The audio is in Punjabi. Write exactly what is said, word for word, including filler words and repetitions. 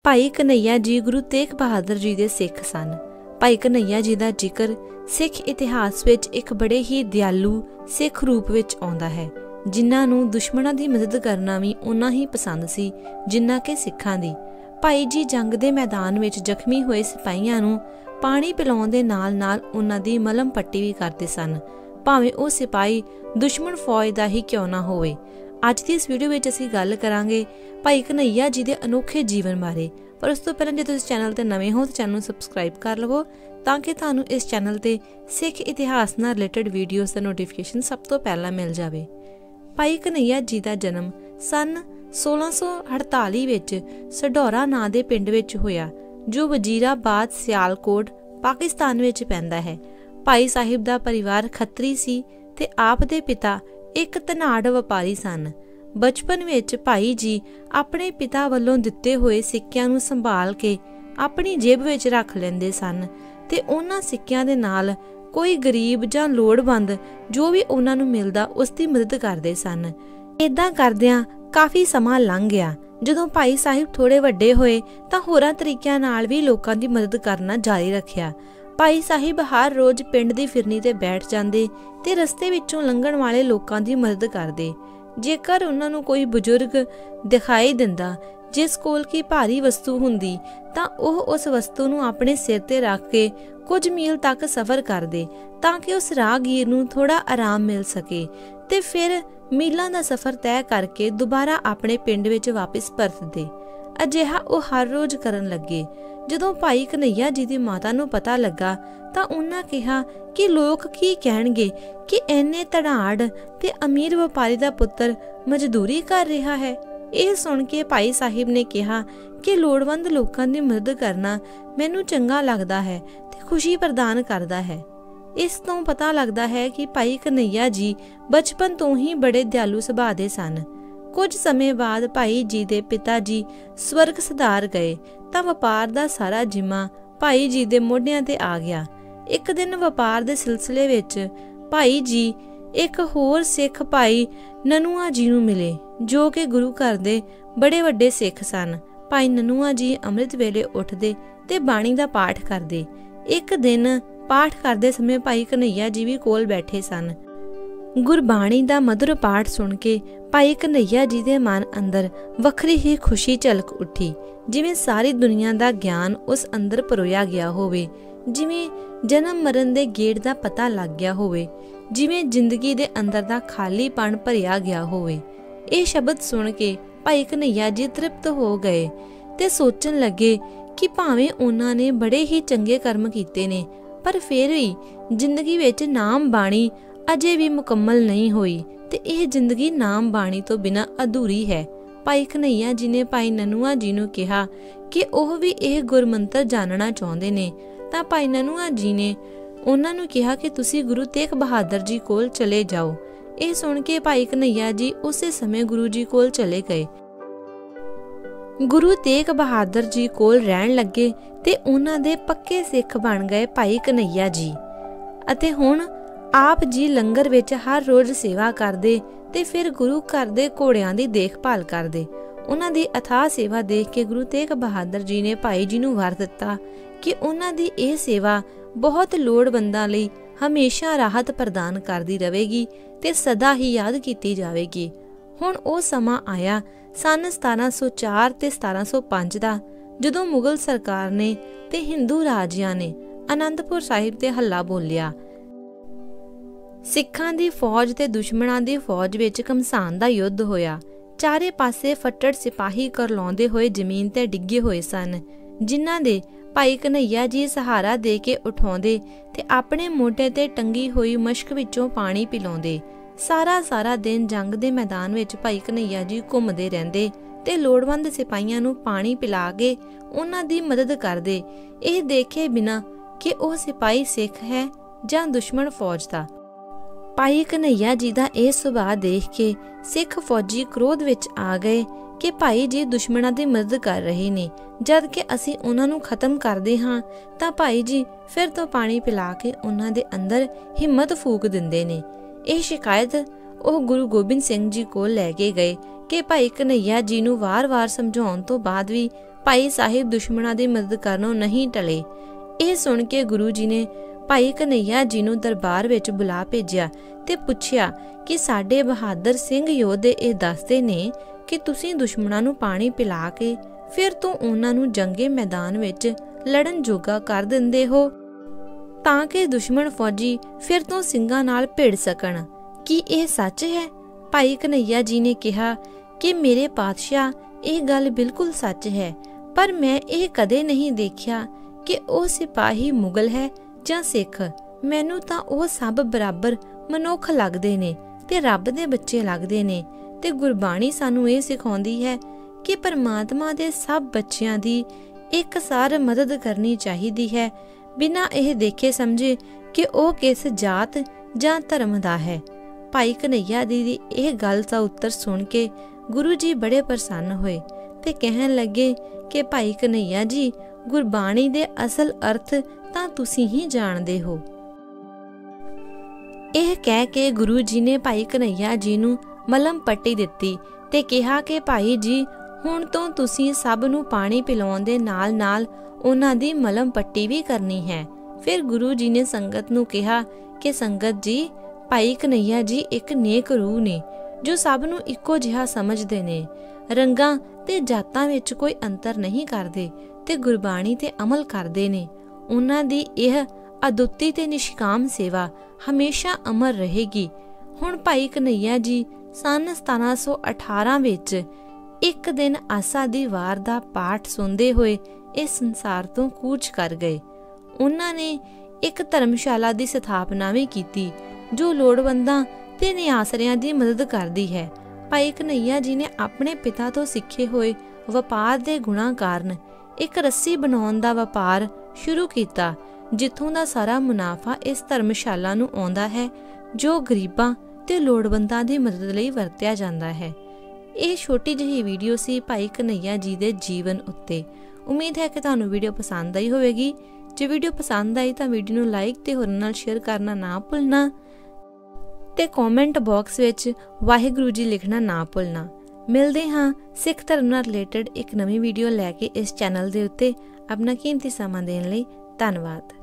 ਭਾਈ ਕਨ੍ਹਈਆ ਜੀ ਗੁਰੂ ਤੇਗ ਬਹਾਦਰ जी ਦੇ ਸਿੱਖ ਸਨ। ਭਾਈ ਕਨ੍ਹਈਆ जी ਦਾ ਜ਼ਿਕਰ ਸਿੱਖ ਇਤਿਹਾਸ ਵਿੱਚ ਇੱਕ ਬੜੇ ਹੀ ਦਿਆਲੂ ਸਿੱਖ ਰੂਪ ਵਿੱਚ ਆਉਂਦਾ ਹੈ, ਜਿਨ੍ਹਾਂ ਨੂੰ ਦੁਸ਼ਮਣਾਂ ਦੀ ਮਦਦ ਕਰਨਾ ਵੀ ਉਨਾ ਹੀ ਪਸੰਦ ਸੀ ਜਿੰਨਾ ਕਿ ਸਿੱਖਾਂ ਦੀ। ਭਾਈ ਜੀ ਜੰਗ ਦੇ ਮੈਦਾਨ ਵਿੱਚ ਜ਼ਖਮੀ ਹੋਏ ਸਿਪਾਹੀਆਂ ਨੂੰ ਪਾਣੀ ਪਿਲਾਉਣ ਦੇ ਨਾਲ ਨਾਲ ਉਹਨਾਂ ਦੀ ਮਲਮ ਪੱਟੀ ਵੀ ਕਰਦੇ ਸਨ, ਭਾਵੇਂ ਉਹ ਸਿਪਾਹੀ ਦੁਸ਼ਮਣ ਫੌਜ ਦਾ ਹੀ ਕਿਉਂ ਨਾ ਹੋਵੇ। ਅੱਜ ਦੀ ਇਸ ਵੀਡੀਓ ਵਿੱਚ ਅਸੀਂ ਗੱਲ ਕਰਾਂਗੇ ਭਾਈ ਕਨ੍ਹਈਆ ਜੀ ਦੇ ਅਨੋਖੇ ਜੀਵਨ ਬਾਰੇ। ਪਰ ਉਸ ਤੋਂ ਪਹਿਲਾਂ ਜੇ ਤੁਸੀਂ ਚੈਨਲ ਤੇ ਨਵੇਂ ਹੋ ਤਾਂ ਚੈਨਲ ਨੂੰ ਸਬਸਕ੍ਰਾਈਬ ਕਰ ਲਵੋ ਤਾਂ ਕਿ ਤੁਹਾਨੂੰ ਇਸ ਚੈਨਲ ਤੇ ਸਿੱਖ ਇਤਿਹਾਸ ਨਾਲ ਰਿਲੇਟਡ ਵੀਡੀਓਜ਼ ਦਾ ਨੋਟੀਫਿਕੇਸ਼ਨ ਸਭ ਤੋਂ ਪਹਿਲਾਂ ਮਿਲ ਜਾਵੇ। ਭਾਈ ਕਨ੍ਹਈਆ ਜੀ ਦਾ ਜਨਮ ਸਨ सोलह सौ अड़ताली ਵਿੱਚ ਸਢੌਰਾ ਨਾਂ ਦੇ ਪਿੰਡ ਵਿੱਚ ਹੋਇਆ, ਜੋ ਵਜ਼ੀਰਾਬਾਦ ਸਿਆਲਕੋਟ ਪਾਕਿਸਤਾਨ ਵਿੱਚ ਪੈਂਦਾ ਹੈ। ਭਾਈ ਸਾਹਿਬ ਦਾ ਪਰਿਵਾਰ ਖੱਤਰੀ ਸੀ ਤੇ ਆਪ ਦੇ ਪਿਤਾ ਇੱਕ ਧਨਾੜ ਵਪਾਰੀ ਸਨ। ਬਚਪਨ ਵਿੱਚ ਭਾਈ ਜੀ ਆਪਣੇ ਪਿਤਾ ਵੱਲੋਂ ਦਿੱਤੇ ਹੋਏ ਸਿੱਕਿਆਂ ਨੂੰ ਸੰਭਾਲ ਕੇ ਆਪਣੀ ਜੇਬ ਵਿੱਚ ਰੱਖ ਲੈਂਦੇ ਸਨ ਤੇ ਉਹਨਾਂ ਸਿੱਕਿਆਂ ਦੇ ਨਾਲ ਕੋਈ ਗਰੀਬ ਜਾਂ ਲੋੜਵੰਦ ਜੋ ਵੀ ਉਹਨਾਂ ਨੂੰ ਮਿਲਦਾ ਉਸ ਦੀ ਮਦਦ ਕਰਦੇ ਸਨ। ਏਦਾਂ ਕਰਦਿਆਂ ਕਾਫੀ ਸਮਾਂ ਲੰਘ ਗਿਆ। ਜਦੋਂ ਭਾਈ ਸਾਹਿਬ ਥੋੜੇ ਵੱਡੇ ਹੋਏ ਤਾਂ ਹੋਰਾਂ ਤਰੀਕਿਆਂ ਨਾਲ ਵੀ ਲੋਕਾਂ ਦੀ ਮਦਦ ਕਰਨਾ ਜਾਰੀ ਰੱਖਿਆ। ਭਾਈ ਸਾਹਿਬ ਹਰ ਰੋਜ਼ ਪਿੰਡ ਦੀ ਫਿਰਨੀ ਤੇ ਬੈਠ ਜਾਂਦੇ ਤੇ ਰਸਤੇ ਵਿੱਚੋਂ ਲੰਘਣ ਵਾਲੇ ਲੋਕਾਂ ਦੀ ਮਦਦ ਕਰਦੇ। ਜੇਕਰ ਉਹਨਾਂ ਨੂੰ ਕੋਈ ਬਜ਼ੁਰਗ ਦਿਖਾਈ ਦਿੰਦਾ ਜਿਸ ਕੋਲ ਕੀ ਭਾਰੀ ਵਸਤੂ ਹੁੰਦੀ ਤਾਂ ਉਹ ਉਸ ਵਸਤੂ ਨੂੰ ਆਪਣੇ ਸਿਰ ਤੇ ਰੱਖ ਕੇ ਕੁਝ ਮੀਲ ਤੱਕ ਸਫ਼ਰ ਕਰਦੇ ਤਾਂ ਕਿ ਉਸ ਰਾਹਗੀਰ ਨੂੰ ਥੋੜਾ ਆਰਾਮ ਮਿਲ ਸਕੇ ਤੇ ਫਿਰ ਮੀਲਾਂ ਦਾ ਸਫ਼ਰ ਤੈਅ ਕਰਕੇ ਦੁਬਾਰਾ ਆਪਣੇ ਪਿੰਡ ਵਿੱਚ ਵਾਪਸ ਪਰਤਦੇ। ਅਜਿਹਾ ਉਹ ਹਰ ਰੋਜ਼ ਕਰਨ ਲੱਗੇ। ਜਦੋਂ ਭਾਈ ਕਨ੍ਹਈਆ ਜੀ ਦੀ ਮਾਤਾ ਨੂੰ ਪਤਾ ਲੱਗਾ ਤਾਂ ਉਹਨਾਂ ਕਿਹਾ ਕਿ ਲੋਕ ਕੀ ਕਹਿਣਗੇ ਕਿ ਇੰਨੇ ਧਨਾੜ ਤੇ ਅਮੀਰ ਵਪਾਰੀ ਦਾ ਪੁੱਤਰ ਮਜ਼ਦੂਰੀ ਕਰ ਰਿਹਾ ਹੈ। ਇਹ ਸੁਣ ਕੇ ਭਾਈ ਸਾਹਿਬ ਨੇ ਕਿਹਾ ਕਿ ਲੋੜਵੰਦ ਲੋਕਾਂ ਦੀ ਮਦਦ ਕਰਨਾ ਮੈਨੂੰ ਚੰਗਾ ਲੱਗਦਾ ਹੈ ਤੇ ਖੁਸ਼ੀ ਪ੍ਰਦਾਨ ਕਰਦਾ ਹੈ। ਇਸ ਤੋਂ ਪਤਾ ਲੱਗਦਾ ਹੈ ਕਿ ਭਾਈ ਕਨ੍ਹਈਆ ਜੀ ਬਚਪਨ ਤੋਂ ਹੀ ਬੜੇ ਦਿਆਲੂ ਸੁਭਾਅ ਦੇ ਸਨ। ਕੁਝ ਸਮੇਂ ਬਾਅਦ ਭਾਈ ਜੀ ਦੇ ਪਿਤਾ ਜੀ ਸਵਰਗ ਸਿਧਾਰ ਗਏ ਤਾਂ ਵਪਾਰ ਦਾ ਸਾਰਾ ਜ਼ਿੰਮਾ ਭਾਈ ਜੀ ਦੇ ਮੋਢਿਆਂ ਤੇ ਆ ਗਿਆ। ਇੱਕ ਦਿਨ ਵਪਾਰ ਦੇ ਸਿਲਸਿਲੇ ਵਿੱਚ ਭਾਈ ਜੀ ਇੱਕ ਹੋਰ ਸਿੱਖ ਭਾਈ ਨਨੂਆ ਜੀ ਨੂੰ ਮਿਲੇ, ਜੋ ਕਿ ਗੁਰੂ ਘਰ ਦੇ ਬੜੇ ਵੱਡੇ ਸਿੱਖ ਸਨ। ਭਾਈ ਨਨੂਆ ਜੀ ਅੰਮ੍ਰਿਤ ਵੇਲੇ ਉੱਠਦੇ ਤੇ ਬਾਣੀ ਦਾ ਪਾਠ ਕਰਦੇ। ਇੱਕ ਦਿਨ ਪਾਠ ਕਰਦੇ ਸਮੇਂ ਭਾਈ ਕਨ੍ਹਈਆ ਜੀ ਵੀ ਕੋਲ ਬੈਠੇ ਸਨ। ਗੁਰਬਾਣੀ ਦਾ ਮਧੁਰ ਪਾਠ ਸੁਣ ਕੇ ਭਾਈ ਕਨ੍ਹਈਆ ਜੀ ਦੇ ਮਨ ਅੰਦਰ ਵੱਖਰੀ ਹੀ ਖੁਸ਼ੀ ਝਲਕ ਉੱਠੀ, ਜਿਵੇਂ ਸਾਰੀ ਦੁਨੀਆ ਦਾ ਗਿਆਨ ਉਸ ਅੰਦਰ ਪਰੋਇਆ ਗਿਆ ਹੋਵੇ, ਜਿਵੇਂ ਜਨਮ ਮਰਨ ਦੇ ਗੇੜ ਦਾ ਪਤਾ ਲੱਗ ਗਿਆ ਹੋਵੇ, ਜਿਵੇਂ ਜ਼ਿੰਦਗੀ ਦੇ ਅੰਦਰ ਦਾ ਖਾਲੀਪਣ ਭਰਿਆ ਗਿਆ ਹੋਵੇ। ਇਹ ਸ਼ਬਦ ਸੁਣ ਕੇ ਭਾਈ ਕਨ੍ਹਈਆ ਜੀ ਤ੍ਰਿਪਤ ਹੋ ਗਏ ਤੇ ਸੋਚਣ ਲੱਗੇ ਕਿ ਭਾਵੇਂ ਉਹਨਾਂ ਨੇ ਬੜੇ ਹੀ ਚੰਗੇ ਕਰਮ ਕੀਤੇ ਨੇ, ਪਰ ਫਿਰ ਵੀ ਜ਼ਿੰਦਗੀ ਵਿੱਚ ਨਾਮ ਬਾਣੀ ਅਜੇ ਵੀ ਮੁਕੰਮਲ ਨਹੀਂ ਹੋਈ ਤੇ ਇਹ ਜ਼ਿੰਦਗੀ ਨਾਮ ਬਾਣੀ ਤੋਂ ਬਿਨਾਂ ਅਧੂਰੀ ਹੈ। ਭਾਈ ਕਨ੍ਹਈਆ ਜੀ ਨੇ ਭਾਈ ਨਨੂਆ ਜੀ ਨੂੰ ਕਿਹਾ ਕਿ ਉਹ ਵੀ ਇਹ ਗੁਰਮੰਤਰ ਜਾਣਨਾ ਚਾਹੁੰਦੇ ਨੇ ਤਾਂ ਭਾਈ ਨਨੂਆ ਜੀ ਨੇ ਉਹਨਾਂ ਨੂੰ ਕਿਹਾ ਕਿ ਤੁਸੀਂ ਗੁਰੂ ਤੇਗ ਬਹਾਦਰ ਜੀ ਕੋਲ ਚਲੇ ਜਾਓ। ਇਹ ਸੁਣ ਕੇ ਭਾਈ ਕਨ੍ਹਈਆ ਜੀ ਉਸੇ ਸਮੇਂ ਗੁਰੂ ਜੀ ਕੋਲ ਚਲੇ ਗਏ। ਗੁਰੂ ਤੇਗ ਬਹਾਦਰ ਜੀ ਕੋਲ ਰਹਿਣ ਲੱਗੇ ਤੇ ਉਹਨਾਂ ਦੇ ਪੱਕੇ ਸਿੱਖ ਬਣ ਗਏ ਭਾਈ ਕਨ੍ਹਈਆ ਜੀ। ਅਤੇ ਹੁਣ ਆਪ ਜੀ ਲੰਗਰ ਵਿੱਚ ਹਰ ਰੋਜ਼ ਸੇਵਾ ਕਰਦੇ ਤੇ ਫਿਰ ਗੁਰੂ ਘਰ ਦੇ ਘੋੜਿਆਂ ਦੀ ਦੇਖਭਾਲ ਕਰਦੇ। ਉਹਨਾਂ ਦੀ ਅਥਾਹ ਸੇਵਾ ਦੇਖ ਕੇ ਗੁਰੂ ਤੇਗ ਬਹਾਦਰ ਜੀ ਨੇ ਭਾਈ ਜੀ ਨੂੰ ਵਰ ਦਿੱਤਾ ਕਿ ਉਹਨਾਂ ਦੀ ਇਹ ਸੇਵਾ ਬਹੁਤ ਲੋੜਵੰਦਾਂ ਲਈ ਹਮੇਸ਼ਾ ਰਾਹਤ ਪ੍ਰਦਾਨ ਕਰਦੀ ਰਹੇਗੀ ਤੇ ਸਦਾ ਹੀ ਯਾਦ ਕੀਤੀ ਜਾਵੇਗੀ। ਹੁਣ ਉਹ ਸਮਾਂ ਆਇਆ ਸਨ ਸਤਾਰਾਂ ਸੌ ਚਾਰ ਤੇ ਸਤਾਰਾਂ ਸੌ ਪੰਜ ਦਾ, ਜਦੋਂ ਮੁਗਲ ਸਰਕਾਰ ਨੇ ਤੇ ਹਿੰਦੂ ਰਾਜਿਆਂ ਨੇ ਅਨੰਦਪੁਰ ਸਾਹਿਬ ਤੇ ਹੱਲਾ ਬੋਲਿਆ। ਸਿੱਖਾਂ ਦੀ ਫੌਜ ਤੇ ਦੁਸ਼ਮਣਾਂ ਦੀ ਫੌਜ ਵਿੱਚ ਘਮਸਾਨ ਦਾ ਯੁੱਧ ਹੋਇਆ। ਚਾਰੇ ਪਾਸੇ ਫੱਟੜ ਸਿਪਾਹੀ ਕਰਲਾਉਂਦੇ ਹੋਏ ਜ਼ਮੀਨ ਤੇ ਡਿੱਗੇ ਹੋਏ ਸਨ, ਜਿਨ੍ਹਾਂ ਦੇ ਭਾਈ ਕਨ੍ਹਈਆ ਜੀ ਸਹਾਰਾ ਦੇ ਕੇ ਉਠਾਉਂਦੇ ਤੇ ਆਪਣੇ ਮੋਢੇ ਤੇ ਟੰਗੀ ਹੋਈ ਮਸ਼ਕ ਵਿੱਚੋਂ ਪਾਣੀ ਪਿਲਾਉਂਦੇ। ਸਾਰਾ ਸਾਰਾ ਦਿਨ ਜੰਗ ਦੇ ਮੈਦਾਨ ਵਿੱਚ ਭਾਈ ਕਨ੍ਹਈਆ ਜੀ ਘੁੰਮਦੇ ਰਹਿੰਦੇ ਤੇ ਲੋੜਵੰਦ ਸਿਪਾਹੀਆਂ ਨੂੰ ਪਾਣੀ ਪਿਲਾ ਕੇ ਉਹਨਾਂ ਦੀ ਮਦਦ ਕਰਦੇ, ਇਹ ਦੇਖੇ ਬਿਨਾਂ ਕਿ ਉਹ ਸਿਪਾਹੀ ਸਿੱਖ ਹੈ ਜਾਂ ਦੁਸ਼ਮਣ ਫੌਜ ਦਾ। ਭਾਈ ਕਨ੍ਹਈਆ ਜੀ ਦਾ ਇਹ ਸੁਭਾਅ ਦੇਖ ਕੇ ਸਿੱਖ ਫੌਜੀ ਕ੍ਰੋਧ ਵਿੱਚ ਆ ਗਏ ਕਿ ਭਾਈ ਜੀ ਦੁਸ਼ਮਣਾਂ ਦੀ ਮਦਦ ਕਰ ਰਹੇ ਨੇ, ਜਦ ਕਿ ਅਸੀਂ ਉਹਨਾਂ ਨੂੰ ਖਤਮ ਕਰਦੇ ਹਾਂ ਤਾਂ ਭਾਈ ਜੀ ਫਿਰ ਤੋਂ ਪਾਣੀ ਪਿਲਾ ਕੇ ਉਹਨਾਂ ਦੇ ਅੰਦਰ ਹਿੰਮਤ ਫੂਕ ਦਿੰਦੇ ਨੇ। ਇਹ ਸ਼ਿਕਾਇਤ ਉਹ ਗੁਰੂ ਗੋਬਿੰਦ ਸਿੰਘ ਜੀ ਕੋਲ ਲੈ ਕੇ ਗਏ ਕਿ ਭਾਈ ਕਨ੍ਹਈਆ ਜੀ ਨੂੰ ਵਾਰ-ਵਾਰ ਸਮਝਾਉਣ ਤੋਂ ਬਾਅਦ ਵੀ ਭਾਈ ਸਾਹਿਬ ਦੁਸ਼ਮਣਾਂ ਦੀ ਮਦਦ ਕਰਨੋਂ ਨਹੀਂ ਟਲੇ। ਇਹ ਸੁਣ ਕੇ ਗੁਰੂ ਜੀ ਨੇ ਭਾਈ ਕਨ੍ਹਈਆ ਜੀ ਨੂੰ ਦਰਬਾਰ ਵਿੱਚ ਬੁਲਾ ਭੇਜਿਆ ਤੇ ਪੁੱਛਿਆ ਕਿ ਸਾਡੇ ਬਹਾਦਰ ਸਿੰਘ ਯੋਧੇ ਇਹ ਦੱਸਦੇ ਨੇ ਕਿ ਤੁਸੀਂ ਦੁਸ਼ਮਣਾਂ ਨੂੰ ਪਾਣੀ ਪਿਲਾ ਕੇ ਫਿਰ ਤੋਂ ਉਹਨਾਂ ਨੂੰ ਜੰਗੇ ਮੈਦਾਨ ਵਿੱਚ ਲੜਨ ਜੋਗਾ ਕਰ ਦਿੰਦੇ ਹੋ ਤਾਂ ਕਿ ਦੁਸ਼ਮਣ ਫੌਜੀ ਫਿਰ ਤੋਂ ਸਿੰਘਾਂ ਨਾਲ ਭਿੜ ਸਕਣ। ਕੀ ਇਹ ਸੱਚ ਹੈ? ਭਾਈ ਕਨ੍ਹਈਆ ਜੀ ਨੇ ਕਿਹਾ ਕਿ ਮੇਰੇ ਪਾਤਸ਼ਾਹ, ਇਹ ਗੱਲ ਬਿਲਕੁਲ ਸੱਚ ਹੈ, ਪਰ ਮੈਂ ਇਹ ਕਦੇ ਨਹੀਂ ਦੇਖਿਆ ਕਿ ਉਹ ਸਿਪਾਹੀ ਮੁਗਲ ਹੈ ਜਾਂ ਸਿੱਖ। ਮੈਨੂੰ ਤਾਂ ਉਹ ਸਭ ਬਰਾਬਰ ਮਨੁੱਖ ਲੱਗਦੇ ਨੇ ਤੇ ਰੱਬ ਦੇ ਬੱਚੇ ਲੱਗਦੇ ਨੇ ਤੇ ਗੁਰਬਾਣੀ ਸਾਨੂੰ ਇਹ ਸਿਖਾਉਂਦੀ ਹੈ ਕਿ ਪਰਮਾਤਮਾ ਦੇ ਸਭ ਬੱਚਿਆਂ ਦੀ ਇੱਕਸਾਰ ਮਦਦ ਕਰਨੀ ਚਾਹੀਦੀ ਹੈ, ਬਿਨਾਂ ਇਹ ਦੇਖੇ ਸਮਝੇ ਕਿ ਉਹ ਕਿਸ ਜਾਤ ਜਾਂ ਧਰਮ ਦਾ ਹੈ। ਭਾਈ ਕਨ੍ਹਈਆ ਜੀ ਦੀ ਇਹ ਗੱਲ ਦਾ ਉੱਤਰ ਸੁਣ ਕੇ ਗੁਰੂ ਜੀ ਬੜੇ ਪ੍ਰਸੰਨ ਹੋਏ ਤੇ ਕਹਿਣ ਲੱਗੇ ਕਿ ਭਾਈ ਕਨ੍ਹਈਆ ਜੀ, ਗੁਰਬਾਣੀ ਦੇ ਅਸਲ ਅਰਥ ਤਾਂ ਤੁਸੀਂ ਹੀ ਜਾਣਦੇ ਹੋ। ਇਹ ਕਹਿ ਕੇ ਗੁਰੂ ਜੀ ਨੇ ਭਾਈ ਕਨ੍ਹਈਆ ਜੀ ਨੂੰ ਮਲਮ ਪੱਟੀ ਦਿੱਤੀ ਤੇ ਕਿਹਾ ਕਿ ਭਾਈ ਜੀ, ਹੁਣ ਤੋਂ ਤੁਸੀਂ ਸਭ ਨੂੰ ਪਾਣੀ ਪਿਲਾਉਣ ਦੇ ਨਾਲ ਨਾਲ ਉਹਨਾਂ ਦੀ ਮਲਮ ਪੱਟੀ ਵੀ ਕਰਨੀ ਹੈ। ਫਿਰ ਗੁਰੂ ਜੀ ਨੇ ਸੰਗਤ ਨੂੰ ਕਿਹਾ ਕਿ ਸੰਗਤ ਜੀ, ਭਾਈ ਕਨ੍ਹਈਆ ਜੀ ਇੱਕ ਨੇਕ ਰੂਹ ਨੇ ਜੋ ਸਭ ਨੂੰ ਇੱਕੋ ਜਿਹਾ ਸਮਝਦੇ ਨੇ, ਰੰਗਾਂ ਤੇ ਜਾਤਾਂ ਵਿੱਚ ਕੋਈ ਅੰਤਰ ਨਹੀਂ ਕਰਦੇ ਤੇ ਗੁਰਬਾਣੀ ਤੇ ਅਮਲ ਕਰਦੇ ਨੇ। ਉਹਨਾਂ ਦੀ ਇਹ ਅਦੁੱਤੀ ਤੇ ਨਿਸ਼ਕਾਮ ਸੇਵਾ ਹਮੇਸ਼ਾ ਅਮਰ ਰਹੇਗੀ। ਹੁਣ ਭਾਈ ਕਨ੍ਹਈਆ ਜੀ ਸੰਨ ਸਤਾਰਾਂ ਸੌ ਅਠਾਰਾਂ ਵਿੱਚ ਇੱਕ ਦਿਨ ਆਸਾ ਦੀ ਵਾਰ ਦਾ ਪਾਠ ਸੁਣਦੇ ਹੋਏ ਇਸ ਸੰਸਾਰ ਤੋਂ ਕੂਚ ਕਰ ਗਏ। ਉਹਨਾਂ ਨੇ ਇੱਕ ਧਰਮਸ਼ਾਲਾ ਦੀ ਸਥਾਪਨਾ ਵੀ ਕੀਤੀ ਜੋ ਲੋੜਵੰਦਾਂ ਤੇ ਨਿਆਸਰਿਆਂ ਦੀ ਮਦਦ ਕਰਦੀ ਹੈ। ਭਾਈ ਕਨ੍ਹਈਆ ਜੀ ਨੇ ਆਪਣੇ ਪਿਤਾ ਤੋਂ ਸਿੱਖੇ ਹੋਏ ਵਪਾਰ ਦੇ ਗੁਣਾਂ ਕਾਰਨ ਇੱਕ ਰੱਸੀ ਬਣਾਉਣ ਦਾ ਵਪਾਰ ਸ਼ੁਰੂ ਕੀਤਾ, ਜਿੱਥੋਂ ਦਾ ਸਾਰਾ ਮੁਨਾਫਾ ਇਸ ਧਰਮਸ਼ਾਲਾ ਨੂੰ ਆਉਂਦਾ ਹੈ ਜੋ ਗਰੀਬਾਂ ਤੇ ਲੋੜਵੰਦਾਂ ਦੀ ਮਦਦ ਲਈ ਵਰਤਿਆ ਜਾਂਦਾ ਹੈ। ਇਹ ਛੋਟੀ ਜਿਹੀ ਵੀਡੀਓ ਸੀ ਭਾਈ ਕਨ੍ਹਈਆ ਜੀ ਦੇ ਜੀਵਨ ਉੱਤੇ। ਉਮੀਦ ਹੈ ਕਿ ਤੁਹਾਨੂੰ ਵੀਡੀਓ ਪਸੰਦ ਆਈ ਹੋਵੇਗੀ। ਜੇ ਵੀਡੀਓ ਪਸੰਦ ਆਈ ਤਾਂ ਵੀਡੀਓ ਨੂੰ ਲਾਈਕ ਤੇ ਹੋਰਾਂ ਨਾਲ ਸ਼ੇਅਰ ਕਰਨਾ ਨਾ ਭੁੱਲਣਾ ਤੇ ਕਮੈਂਟ ਬਾਕਸ ਵਿੱਚ ਵਾਹਿਗੁਰੂ ਜੀ ਲਿਖਣਾ ਨਾ ਭੁੱਲਣਾ। ਮਿਲਦੇ ਹਾਂ ਸਿੱਖ ਧਰਮ ਨਾਲ ਰਿਲੇਟਡ ਇੱਕ ਨਵੀਂ ਵੀਡੀਓ ਲੈ ਕੇ ਇਸ ਚੈਨਲ ਦੇ ਉੱਤੇ। ਆਪਣਾ ਕੀਮਤੀ ਸਮਾਂ ਦੇਣ ਲਈ ਧੰਨਵਾਦ।